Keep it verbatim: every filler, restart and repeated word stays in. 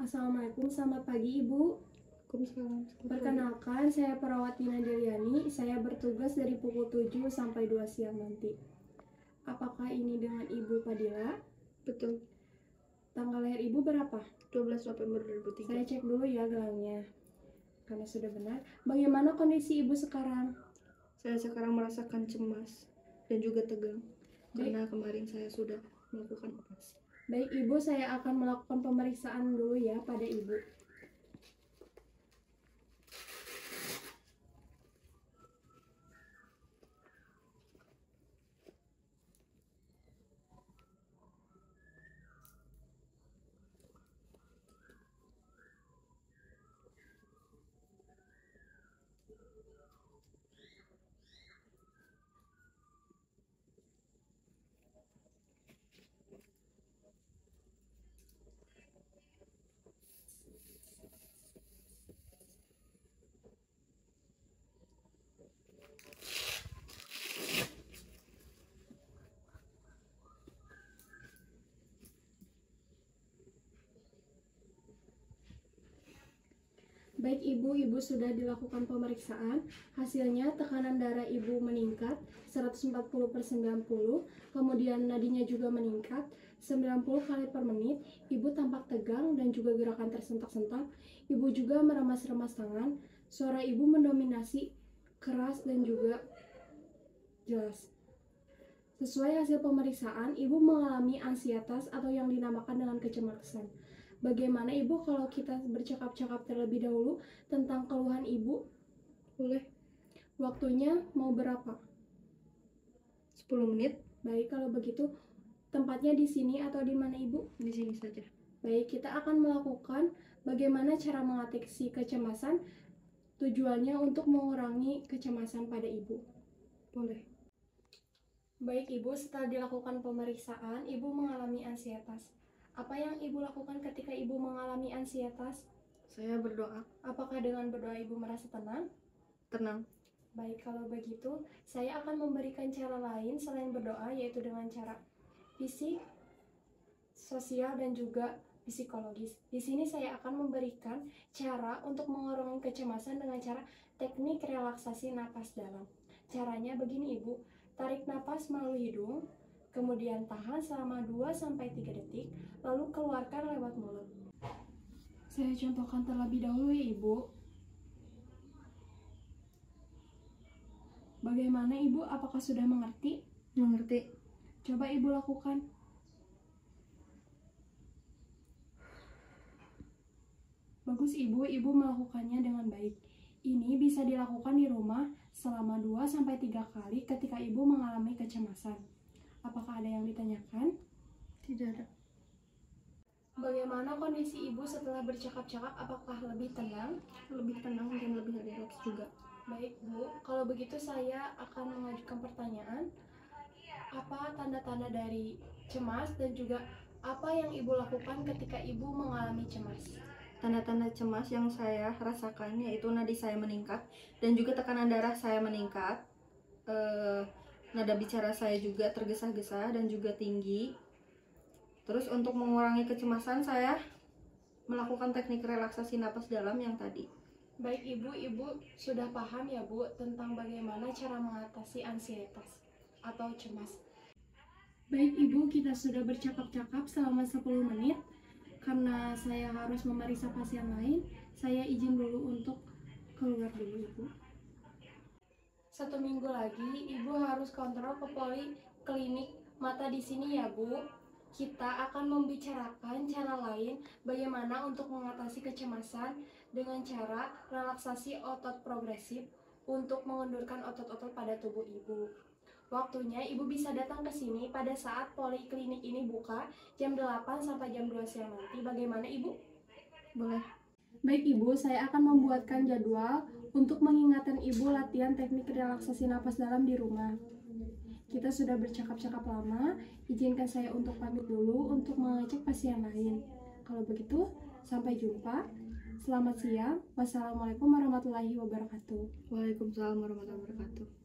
Assalamualaikum, selamat pagi Ibu. Waalaikumsalam. Perkenalkan, saya perawat Nina Deliani. Saya bertugas dari pukul tujuh sampai dua siang nanti. Apakah ini dengan Ibu Padilla? Betul. Tanggal lahir Ibu berapa? dua belas November dua ribu tiga. Saya cek dulu ya gelangnya. Karena sudah benar. Bagaimana kondisi Ibu sekarang? Saya sekarang merasakan cemas dan juga tegang. Baik. Karena kemarin saya sudah melakukan operasi. Baik Ibu, saya akan melakukan pemeriksaan dulu ya pada Ibu. Baik Ibu, Ibu sudah dilakukan pemeriksaan. Hasilnya tekanan darah Ibu meningkat seratus empat puluh per sembilan puluh, kemudian nadinya juga meningkat sembilan puluh kali per menit. Ibu tampak tegang dan juga gerakan tersentak-sentak. Ibu juga meremas-remas tangan. Suara Ibu mendominasi keras dan juga jelas. Sesuai hasil pemeriksaan, Ibu mengalami ansietas atau yang dinamakan dengan kecemasan. Bagaimana Ibu kalau kita bercakap-cakap terlebih dahulu tentang keluhan Ibu? Boleh. Waktunya mau berapa? sepuluh menit. Baik, kalau begitu tempatnya di sini atau di mana Ibu? Di sini saja. Baik, kita akan melakukan bagaimana cara mengatasi kecemasan. Tujuannya untuk mengurangi kecemasan pada Ibu. Boleh. Baik Ibu, setelah dilakukan pemeriksaan, Ibu mengalami ansietas. Apa yang Ibu lakukan ketika Ibu mengalami ansietas? Saya berdoa. Apakah dengan berdoa Ibu merasa tenang? Tenang. Baik, kalau begitu, saya akan memberikan cara lain selain berdoa, yaitu dengan cara fisik, sosial, dan juga psikologis. Di sini saya akan memberikan cara untuk mengurangi kecemasan dengan cara teknik relaksasi napas dalam. Caranya begini Ibu, tarik napas melalui hidung, kemudian tahan selama dua sampai tiga detik, lalu keluarkan lewat mulut. Saya contohkan terlebih dahulu ya Ibu. Bagaimana Ibu, apakah sudah mengerti? Mengerti. Coba Ibu lakukan. Bagus Ibu, Ibu melakukannya dengan baik. Ini bisa dilakukan di rumah selama dua sampai tiga kali ketika Ibu mengalami kecemasan. Apakah ada yang ditanyakan? Tidak ada. Bagaimana kondisi Ibu setelah bercakap-cakap? Apakah lebih tenang? Lebih tenang dan lebih rileks juga. Baik Bu, kalau begitu saya akan mengajukan pertanyaan. Apa tanda-tanda dari cemas dan juga apa yang Ibu lakukan ketika Ibu mengalami cemas? Tanda-tanda cemas yang saya rasakan yaitu nadi saya meningkat dan juga tekanan darah saya meningkat. Eh, nada bicara saya juga tergesa-gesa dan juga tinggi. Terus untuk mengurangi kecemasan saya melakukan teknik relaksasi napas dalam yang tadi. Baik Ibu, Ibu sudah paham ya Bu tentang bagaimana cara mengatasi ansietas atau cemas. Baik Ibu, kita sudah bercakap-cakap selama sepuluh menit. Karena saya harus memeriksa pasien lain, saya izin dulu untuk keluar dulu Ibu. Satu minggu lagi Ibu harus kontrol ke poliklinik mata di sini ya Bu. Kita akan membicarakan cara lain bagaimana untuk mengatasi kecemasan dengan cara relaksasi otot progresif untuk mengendurkan otot-otot pada tubuh Ibu. Waktunya Ibu bisa datang ke sini pada saat poliklinik ini buka jam delapan sampai jam dua siang nanti. Bagaimana Ibu? Boleh. Baik Ibu, saya akan membuatkan jadwal untuk mengingatkan Ibu latihan teknik relaksasi napas dalam di rumah. Kita sudah bercakap-cakap lama, izinkan saya untuk pamit dulu untuk mengecek pasien lain. Kalau begitu, sampai jumpa. Selamat siang. Wassalamualaikum warahmatullahi wabarakatuh. Waalaikumsalam warahmatullahi wabarakatuh.